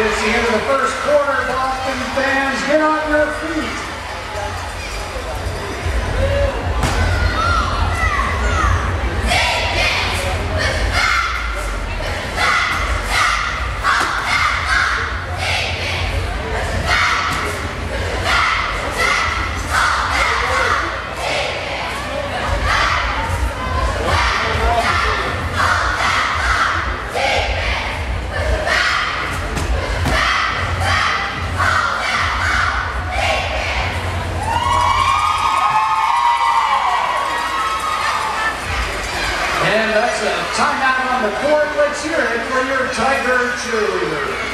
It's the end of the first quarter. Blocton fans, get on your feet. And that's a timeout on the court. Let's hear it for your Tiger cheerleaders.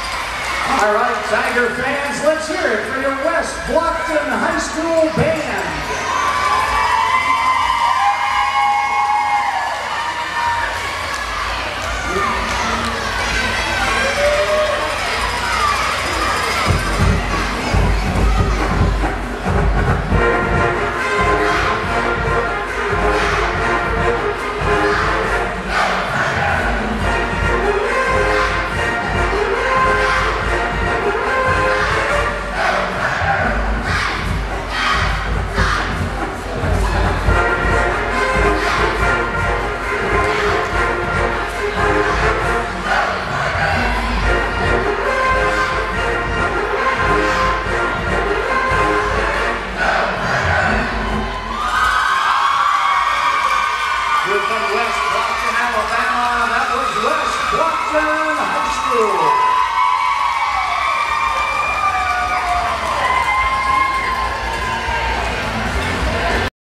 All right, Tiger fans, let's hear it for your West Blocton High School band.